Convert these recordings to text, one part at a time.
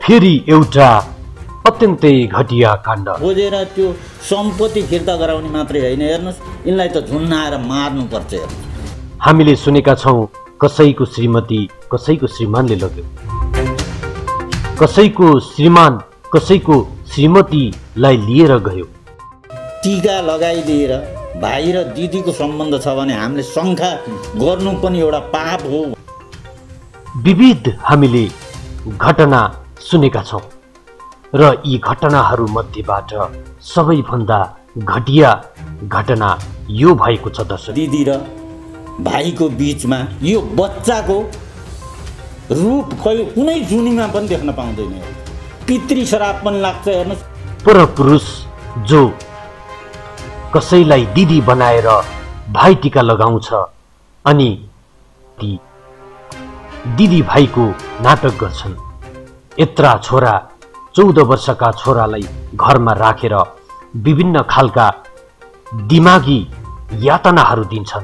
फेरि एउटा अत्यन्तै घटिया काण्ड। खोजेर त्यो सम्पत्ति फिर्ता गराउने मात्रै होइन, हेर्नुहोस् यिनलाई त झुन्नाएर मार्नुपर्छ। हेर्नुहोस् हामीले सुनेका छौँ कसैको श्रीमती कसैको श्रीमानले लग्यो, कसैको श्रीमान कसैको श्रीमतीलाई लिएर गयो। टीका लगाइदिएर भाइ र दिदीको सम्बन्ध छ भने हामीले शङ्का गर्नु पनि एउटा पाप हो। विविध हामीले घटना सुनेका छौँ र यी घटनाहरू मध्येबाट सबैभन्दा घटिया घटना यो भएको छ दर्शक। दिदी र भाइको बीचमा यो बच्चाको रूप कुनै जुनीमा पनि देख्न पाउँदैन। पितृ श्राप पनि लाग्छ। हेर्नुहोस् परपुरुष जो कसैलाई दिदी बनाएर भाइ टीका लगाउँछ अनि ती दिदी भाइको नाटक गर्छन्। यत्रा छोरा 14 वर्षका छोरालाई घरमा राखेर विभिन्न खालका दिमागी यातनाहरू दिन्छन्।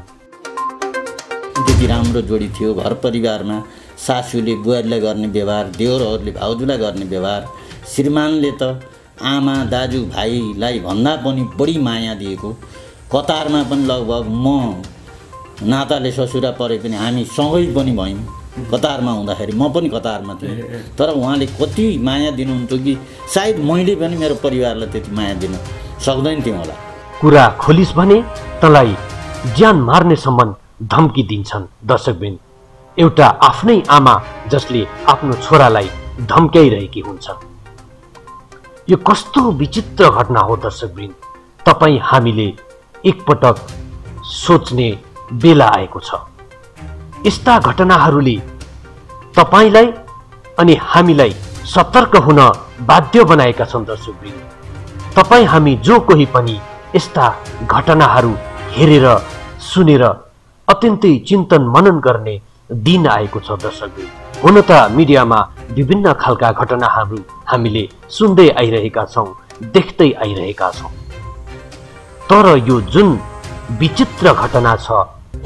त्यति राम्रो जोडी थियो। घर परिवारमा सासूले बुहारीलाई गर्ने व्यवहार, देवरहरूले भाउजूलाई गर्ने व्यवहार, श्रीमानले त आमा दाजु भाइलाई भन्दा पनि बढी माया दिएको। कतारमा पनि लगभग म नाताले ससुरा परे पनि हामी सँगै पनि भयौँ। कतारमा हुँदाखेरि म पनि कतारमा थिएँ, तर उहाँले कति माया दिनुहुन्थ्यो कि सायद मैले पनि मेरो परिवारलाई त्यति माया दिन सक्दैन थिएँ होला। कुरा खोलिस भने तँलाई ज्यान मार्नेसम्म धम्की दिन्छन्। दर्शकबिन एउटा आफ्नै आमा जसले आफ्नो छोरालाई धम्क्याइरहेकी हुन्छ। यो कस्तो विचित्र घटना हो दर्शकबिन। तपाईँ हामीले एकपटक सोच्ने बेला आएको छ। यस्ता घटनाहरूले तपाईलाई अनि हामीलाई सतर्क हुन बाध्य बनाएका छन् दर्शकवृन्द। तपाईँ हामी जो कोही पनि यस्ता घटनाहरू हेरेर सुनेर अत्यन्तै चिन्तन मनन गर्ने दिन आएको छ दर्शकवृन्द। हुन त मिडियामा विभिन्न खालका घटनाहरू हामीले सुन्दै आइरहेका छौँ, देख्दै आइरहेका छौँ, तर यो जुन विचित्र घटना छ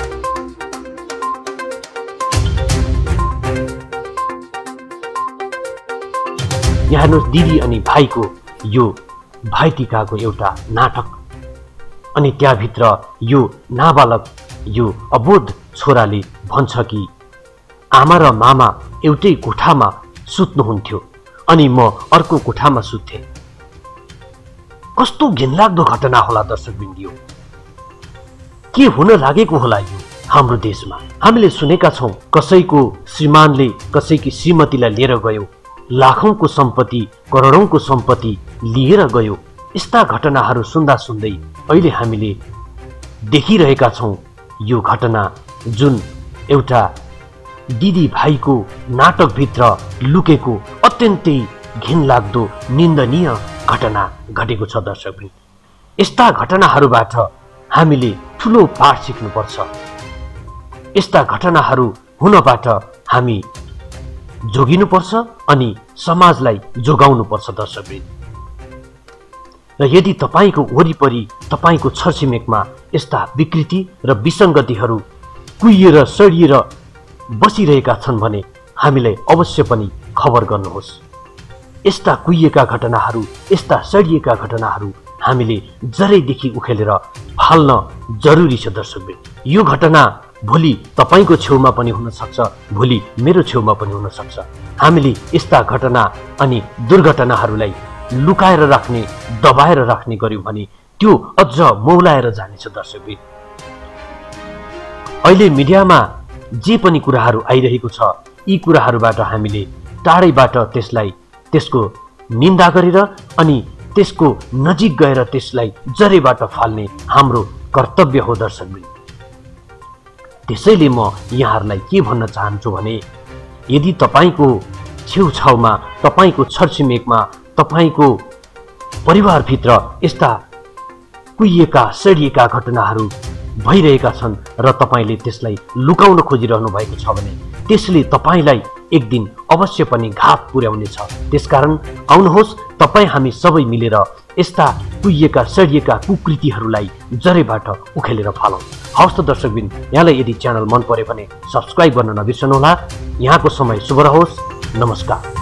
यहाँ हेर्नुहोस्, दिदी अनि भाइको यो भाइटिकाको एउटा नाटक अनि त्यहाँभित्र यो नाबालक यो अबोध छोराले भन्छ कि आमा र मामा एउटै कोठामा सुत्नुहुन्थ्यो अनि म अर्को कोठामा सुत्थेँ। कस्तो घिनलाग्दो घटना होला दर्शकवृन्द। यो के हुन लागेको होला यो हाम्रो देशमा। हामीले सुनेका छौँ कसैको श्रीमानले कसैकी श्रीमतीलाई लिएर गयो, लाखौंको सम्पत्ति करोडौंको सम्पत्ति लिएर गयो। यस्ता घटनाहरू सुन्दा सुन्दै अहिले हामीले देखिरहेका छौँ यो घटना जुन एउटा दिदी भाइको नाटकभित्र लुकेको अत्यन्तै घिनलाग्दो निन्दनीय घटना घटेको छ दर्शकवृन्द। यस्ता घटनाहरूबाट हामीले ठुलो पाठ सिक्नुपर्छ। यस्ता घटनाहरू हुनबाट हामी जोगिनुपर्छ अनि समाजलाई जोगाउनुपर्छ दर्शकवृन्द। र यदि तपाईको वरिपरि तपाईको छरछिमेकमा यस्ता विकृति र विसङ्गतिहरू कुहिएर सडिएर बसिरहेका छन् भने हामीलाई अवश्य पनि खबर गर्नुहोस्। यस्ता कुहिएका घटनाहरू, यस्ता सडिएका घटनाहरू हामीले जरैदेखि उखेलेर फाल्न जरुरी छ दर्शकवृन्द। यो घटना भोलि तपाईको छेउमा पनि हुन सक्छ, भोलि मेरो छेउमा पनि हुन सक्छ। हामीले यस्ता घटना अनि दुर्घटनाहरूलाई लुकाएर राख्ने, दबाएर राख्ने गर्यौं भने त्यो अझ मौलाएर जानेछ दर्शकवृन्द। अहिले मिडियामा जे पनि कुराहरू आइरहेको छ, यी कुराहरूबाट हामीले टाढैबाट त्यसलाई त्यसको निन्दा गरेर अनि त्यसको नजिक गएर त्यसलाई जरैबाट फाल्ने हाम्रो कर्तव्य हो दर्शकवृन्द। त्यसैले म यहाँहरूलाई के भन्न चाहन्छु भने यदि तपाईको छेउछाउमा, तपाईको छरछिमेकमा, तपाईको परिवारभित्र यस्ता कुहिएका सडिएका घटनाहरू भइरहेका छन् र तपाईले त्यसलाई लुकाउन खोजिरहनु भएको छ भने त्यसले तपाईलाई एक दिन अवश्य पनि घात पुर्याउनेछ। त्यसकारण आउनुहोस् तपाईँ हामी सबै मिलेर यस्ता कुहिएका सडिएका कुकृतिहरूलाई जरैबाट उखेलेर फालौँ। हवस् त दर्शकवृन्द, यहाँलाई यदि च्यानल मन पर्यो भने सब्स्क्राइब गर्न नबिर्सनुहोला। यहाँको समय शुभ रहोस्। नमस्कार।